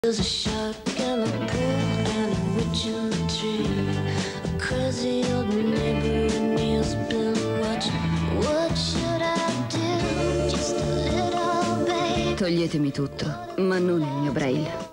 There's a shark in the pool and a witch in the tree. A crazy old neighbor and he's been watching. What should I do? Just a little babe. Toglietemi tutto, ma non il mio braille.